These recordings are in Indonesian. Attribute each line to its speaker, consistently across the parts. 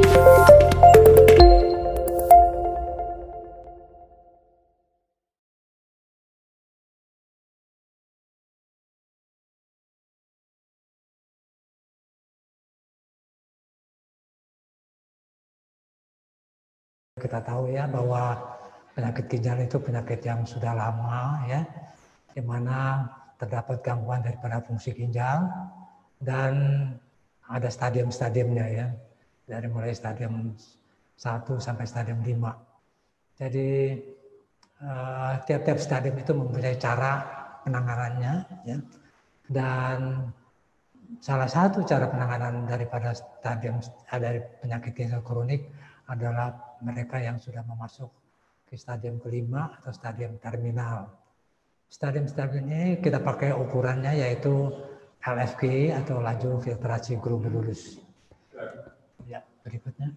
Speaker 1: Kita tahu ya bahwa penyakit ginjal itu penyakit yang sudah lama ya, di mana terdapat gangguan daripada fungsi ginjal dan ada stadium-stadiumnya ya, dari mulai stadium 1 sampai stadium 5. Jadi tiap-tiap stadium itu mempunyai cara penanganannya ya. Dan salah satu cara penanganan daripada stadium dari penyakit ginjal kronik adalah mereka yang sudah memasuk ke stadium kelima atau stadium terminal. Stadium-stadium ini kita pakai ukurannya yaitu LFG atau laju filtrasi globulus. Ya, berikutnya.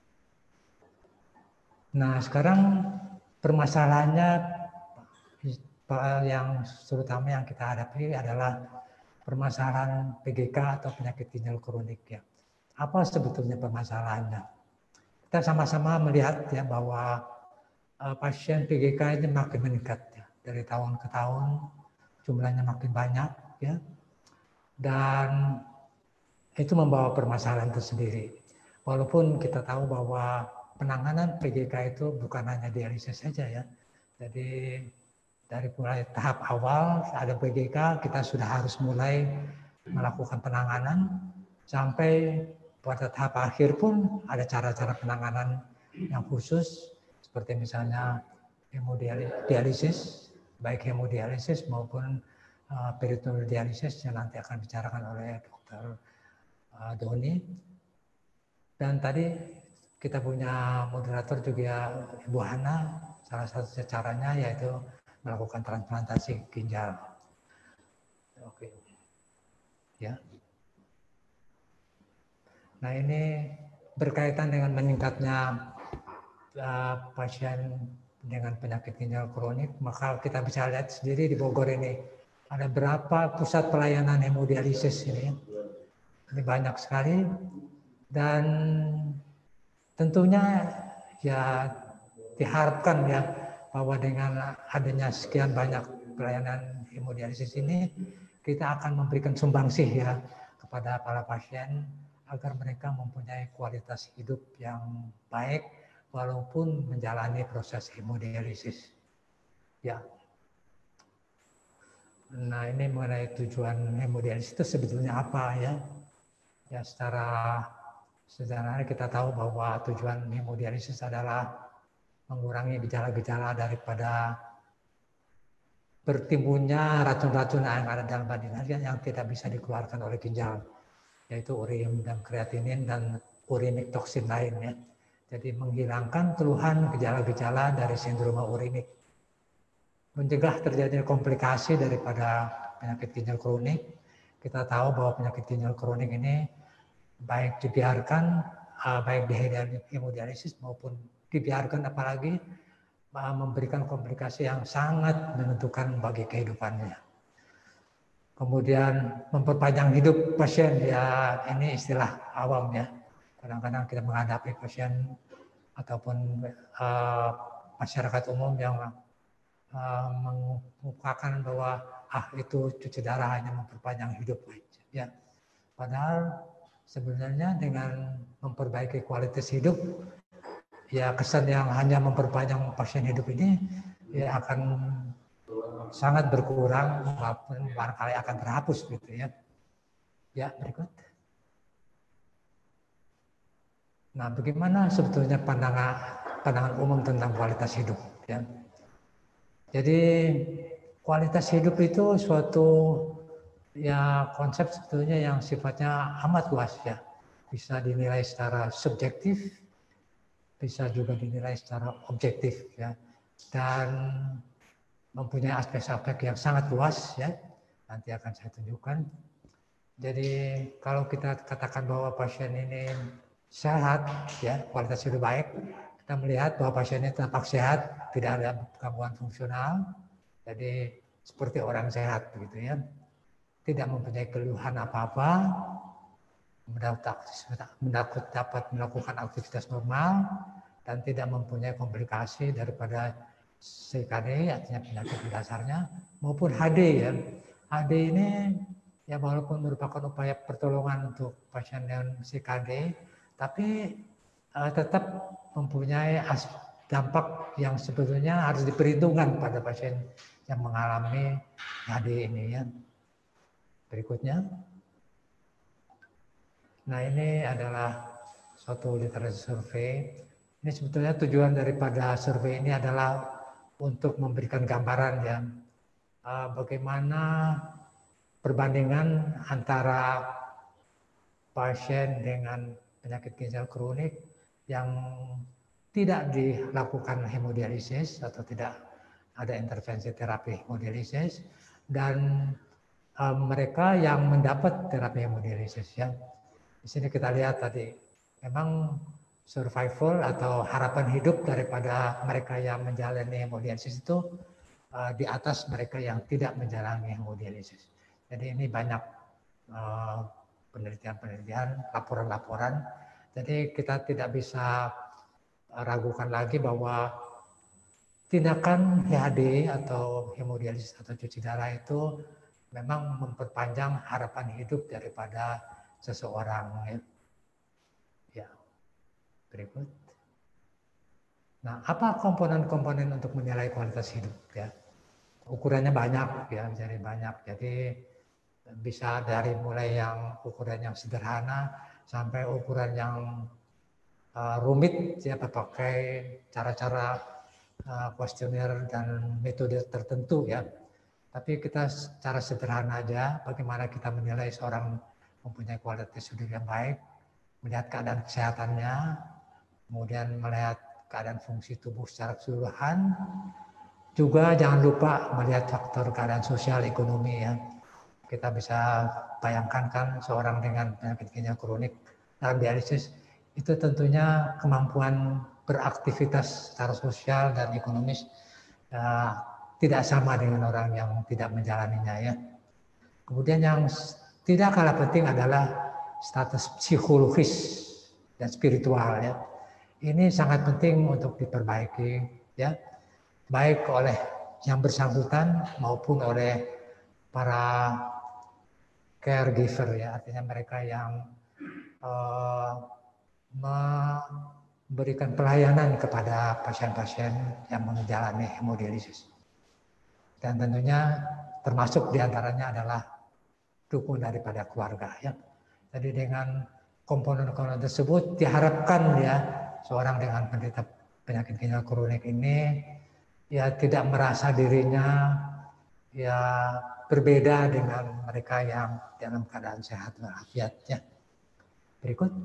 Speaker 1: Nah, sekarang permasalahannya yang terutama yang kita hadapi adalah permasalahan PGK atau penyakit ginjal kronik ya. Apa sebetulnya permasalahannya? Kita sama-sama melihat ya bahwa pasien PGK ini makin meningkat ya, dari tahun ke tahun jumlahnya makin banyak ya, dan itu membawa permasalahan tersendiri. Walaupun kita tahu bahwa penanganan PGK itu bukan hanya dialisis saja ya, jadi dari mulai tahap awal ada PGK kita sudah harus mulai melakukan penanganan sampai pada tahap akhir pun ada cara-cara penanganan yang khusus seperti misalnya hemodialisis, baik hemodialisis maupun peritoneal dialisis yang nanti akan dibicarakan oleh Dr. Doni. Dan tadi kita punya moderator juga Ibu Hana, salah satu caranya yaitu melakukan transplantasi ginjal. Oke. Ya. Nah, ini berkaitan dengan meningkatnya pasien dengan penyakit ginjal kronik, maka kita bisa lihat sendiri di Bogor ini ada berapa pusat pelayanan hemodialisis ini. Ini banyak sekali dan tentunya ya diharapkan ya bahwa dengan adanya sekian banyak pelayanan hemodialisis ini kita akan memberikan sumbangsih ya kepada para pasien agar mereka mempunyai kualitas hidup yang baik walaupun menjalani proses hemodialisis. Ya. Nah, ini mengenai tujuan hemodialisis itu sebetulnya apa ya? Ya, secara sederhana kita tahu bahwa tujuan hemodialisis adalah mengurangi gejala-gejala daripada bertimbunnya racun-racun yang ada dalam badan yang tidak bisa dikeluarkan oleh ginjal, yaitu urin dan kreatinin dan urinik toksin lainnya. Jadi menghilangkan keluhan gejala-gejala dari sindroma urinik, mencegah terjadinya komplikasi daripada penyakit ginjal kronik. Kita tahu bahwa penyakit ginjal kronik ini baik dibiarkan, baik di hemodialisis maupun dibiarkan apalagi memberikan komplikasi yang sangat menentukan bagi kehidupannya. Kemudian memperpanjang hidup pasien, ya ini istilah awam ya. Kadang-kadang kita menghadapi pasien ataupun masyarakat umum yang mengukakan bahwa itu cuci darah hanya memperpanjang hidup aja. Ya. Padahal sebenarnya dengan memperbaiki kualitas hidup, ya kesan yang hanya memperpanjang pasien hidup ini ya akan sangat berkurang, walaupun barangkali akan terhapus gitu ya. Ya, berikut. Nah, bagaimana sebetulnya pandangan umum tentang kualitas hidup ya. Jadi kualitas hidup itu suatu ya konsep sebetulnya yang sifatnya amat luas ya. Bisa dinilai secara subjektif, bisa juga dinilai secara objektif ya. Dan mempunyai aspek-aspek yang sangat luas ya. Nanti akan saya tunjukkan. Jadi kalau kita katakan bahwa pasien ini sehat ya, kualitas hidup baik, kita melihat bahwa pasien ini tampak sehat, tidak ada gangguan fungsional. Jadi seperti orang sehat begitu ya. Tidak mempunyai keluhan apa-apa. dapat melakukan aktivitas normal dan tidak mempunyai komplikasi daripada CKD, artinya penyakit dasarnya, maupun HD ya. HD ini ya walaupun merupakan upaya pertolongan untuk pasien dengan CKD, tapi tetap mempunyai dampak yang sebetulnya harus diperhitungkan pada pasien yang mengalami HD ini ya. Berikutnya. Nah ini adalah suatu literatur survei. Ini sebetulnya tujuan daripada survei ini adalah untuk memberikan gambaran ya bagaimana perbandingan antara pasien dengan penyakit ginjal kronik yang tidak dilakukan hemodialisis atau tidak ada intervensi terapi hemodialisis dan mereka yang mendapat terapi hemodialisis ya. Di sini kita lihat tadi memang survival atau harapan hidup daripada mereka yang menjalani hemodialisis itu di atas mereka yang tidak menjalani hemodialisis. Jadi ini banyak penelitian-penelitian, laporan-laporan. Jadi kita tidak bisa ragukan lagi bahwa tindakan HAD atau hemodialisis atau cuci darah itu memang memperpanjang harapan hidup daripada seseorang. Ya, berikut. Nah, apa komponen-komponen untuk menilai kualitas hidup? Ya, ukurannya banyak, ya, jadi banyak. Jadi bisa dari mulai yang ukuran yang sederhana sampai ukuran yang rumit, ya, pakai cara-cara kuesioner dan metode tertentu, ya. Tapi kita secara sederhana aja, bagaimana kita menilai seorang mempunyai kualitas hidup yang baik, melihat keadaan kesehatannya, kemudian melihat keadaan fungsi tubuh secara keseluruhan, juga jangan lupa melihat faktor keadaan sosial ekonomi ya. Kita bisa bayangkan kan seorang dengan penyakit ginjal kronik dalam dialisis itu tentunya kemampuan beraktivitas secara sosial dan ekonomis tidak sama dengan orang yang tidak menjalaninya ya. Kemudian yang tidak kalah penting adalah status psikologis dan spiritual ya. Ini sangat penting untuk diperbaiki ya, baik oleh yang bersangkutan maupun oleh para caregiver ya, artinya mereka yang memberikan pelayanan kepada pasien-pasien yang menjalani hemodialisis. Dan tentunya termasuk diantaranya adalah dukung daripada keluarga ya. Jadi dengan komponen-komponen tersebut diharapkan ya seorang dengan penderita penyakit ginjal kronik ini ya tidak merasa dirinya ya berbeda dengan mereka yang dalam keadaan sehat walafiat ya. Berikut.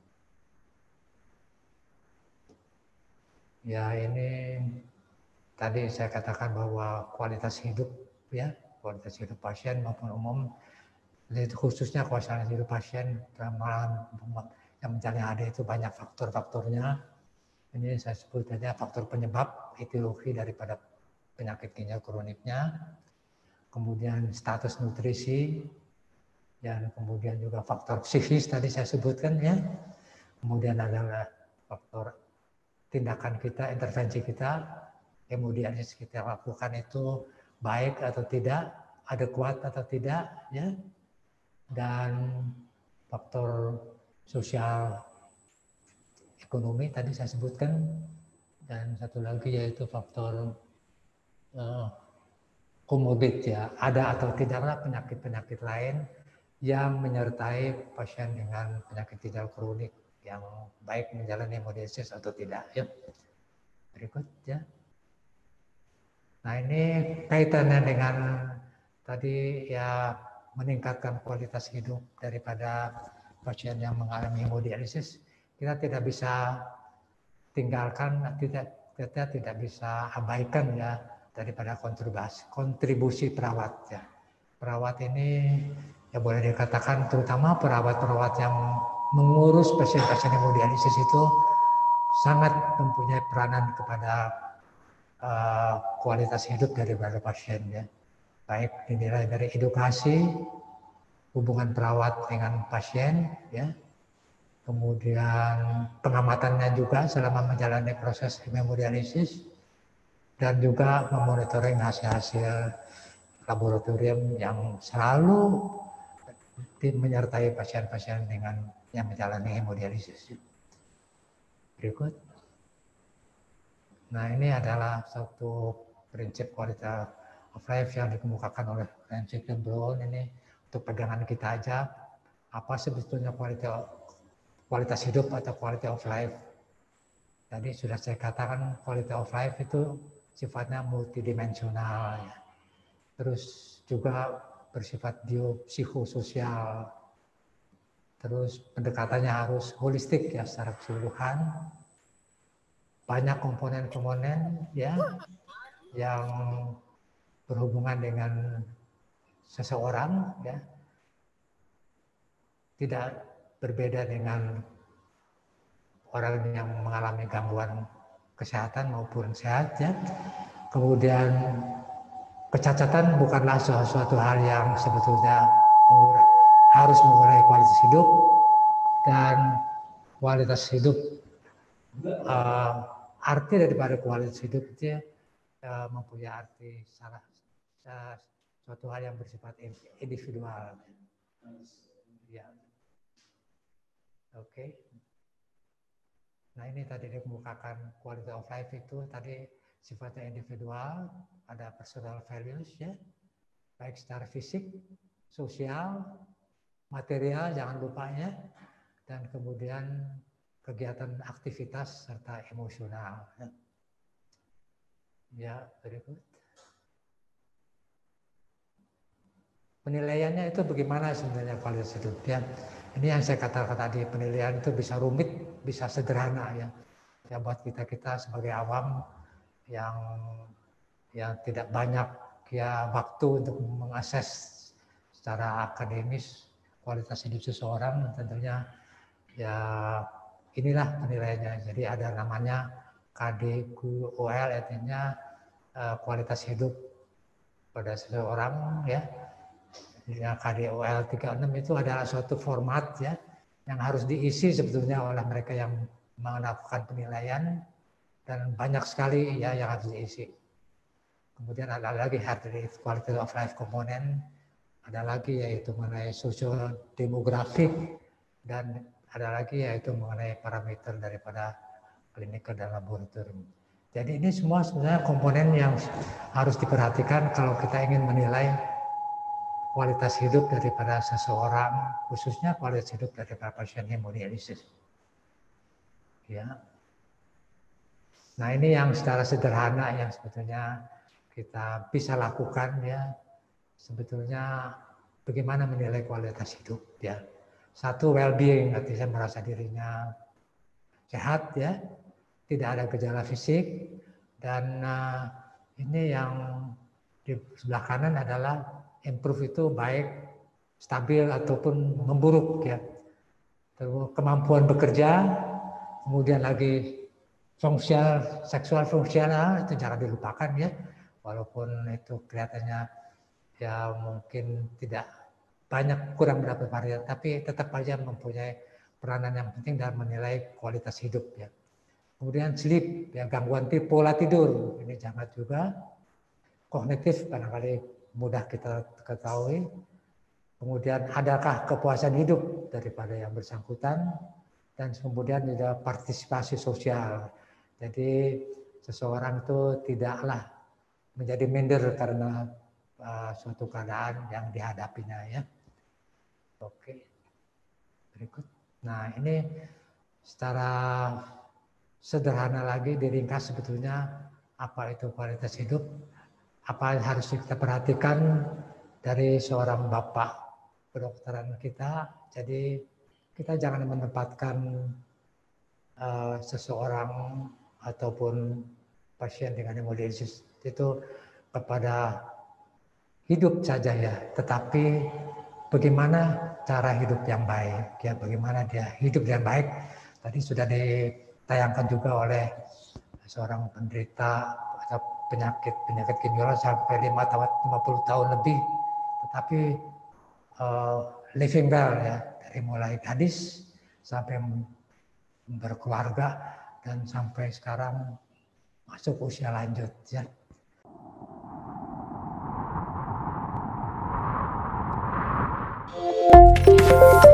Speaker 1: Ya ini tadi saya katakan bahwa kualitas hidup ya, kualitas hidup pasien maupun umum, khususnya kualitas hidup pasien yang menjalani HD itu banyak faktor-faktornya. Ini saya sebut saja faktor penyebab etiologi daripada penyakit ginjal kroniknya, kemudian status nutrisi, dan kemudian juga faktor psikis tadi saya sebutkan ya, kemudian adalah faktor tindakan kita, intervensi kita, hemodialisis kita lakukan itu baik atau tidak, adekuat atau tidak, ya, dan faktor sosial ekonomi tadi saya sebutkan, dan satu lagi yaitu faktor komorbid ya, ada atau tidaklah penyakit-penyakit lain yang menyertai pasien dengan penyakit ginjal kronik yang baik menjalani hemodialisis atau tidak ya. Berikut ya. Nah ini kaitannya dengan tadi ya meningkatkan kualitas hidup daripada pasien yang mengalami hemodialisis. Kita tidak bisa tinggalkan, kita tidak bisa abaikan ya daripada kontribusi perawat ya. Perawat ini ya boleh dikatakan terutama perawat-perawat yang mengurus pasien-pasien hemodialisis itu sangat mempunyai peranan kepada kualitas hidup daripada pasien ya. Baik dinilai dari edukasi, hubungan perawat dengan pasien, ya. Kemudian pengamatannya juga selama menjalani proses hemodialisis, dan juga memonitoring hasil-hasil laboratorium yang selalu menyertai pasien-pasien dengan yang menjalani hemodialisis. Berikut. Nah, ini adalah satu prinsip quality of life yang dikemukakan oleh Francis dan Brown. Ini untuk pegangan kita aja. Apa sebetulnya kualitas hidup atau quality of life? Tadi sudah saya katakan quality of life itu sifatnya multidimensional, ya. Terus juga bersifat biopsikososial. Terus pendekatannya harus holistik, ya, secara keseluruhan. Banyak komponen-komponen, ya, yang berhubungan dengan seseorang, ya, tidak berbeda dengan orang yang mengalami gangguan kesehatan maupun sehat, ya. Kemudian kecacatan bukanlah suatu hal yang sebetulnya harus mengurangi kualitas hidup, dan kualitas hidup, arti daripada kualitas hidup itu mempunyai arti suatu hal yang bersifat individual. Ya, oke. Nah, ini tadi dikemukakan quality of life itu tadi sifatnya individual, ada personal values, ya, baik secara fisik, sosial, material, jangan lupa, ya, dan kemudian kegiatan aktivitas serta emosional. Ya, berikut. Penilaiannya itu bagaimana sebenarnya kualitas hidup, ya. Ini yang saya katakan tadi, penilaian itu bisa rumit, bisa sederhana, ya. Ya, buat kita sebagai awam yang tidak banyak, ya, waktu untuk mengakses secara akademis kualitas hidup seseorang, tentunya, ya, inilah penilaiannya. Jadi ada namanya KDQOL, artinya kualitas hidup pada seseorang, ya. Ya, KDOL 36 itu adalah suatu format, ya, yang harus diisi sebetulnya oleh mereka yang melakukan penilaian, dan banyak sekali, ya, yang harus diisi. Kemudian ada lagi heart rate, quality of life component, ada lagi yaitu mengenai sosio-demografik, dan ada lagi yaitu mengenai parameter daripada klinikal dan laboratorium. Jadi ini semua sebenarnya komponen yang harus diperhatikan kalau kita ingin menilai kualitas hidup daripada seseorang, khususnya kualitas hidup daripada pasien hemodialisis. Ya. Nah, ini yang secara sederhana yang sebetulnya kita bisa lakukan, ya. Sebetulnya bagaimana menilai kualitas hidup, ya. Satu, well-being, artinya merasa dirinya sehat, ya, tidak ada gejala fisik, dan ini yang di sebelah kanan adalah improve itu baik, stabil ataupun memburuk, ya. Terus kemampuan bekerja, kemudian lagi fungsional, seksual fungsional itu jangan dilupakan, ya. Walaupun itu kelihatannya, ya, mungkin tidak banyak, kurang berapa varian, tapi tetap aja mempunyai peranan yang penting dalam menilai kualitas hidup, ya. Kemudian sleep, ya, gangguan pola tidur, ini jangan juga. Kognitif barangkali mudah kita ketahui. Kemudian adakah kepuasan hidup daripada yang bersangkutan, dan kemudian juga partisipasi sosial. Jadi seseorang itu tidaklah menjadi minder karena suatu keadaan yang dihadapinya, ya. Oke, berikut. Nah, ini secara sederhana lagi diringkas sebetulnya apa itu kualitas hidup, apa yang harus kita perhatikan dari seorang bapak kedokteran kita. Jadi kita jangan menempatkan seseorang ataupun pasien dengan hemodialisis itu kepada hidup saja, ya, tetapi bagaimana cara hidup yang baik, ya, bagaimana dia hidup yang baik. Tadi sudah ditayangkan juga oleh seorang penderita atau penyakit ginjal sampai 50 tahun lebih, tetapi living well ya, dari mulai gadis sampai berkeluarga dan sampai sekarang masuk usia lanjut ya.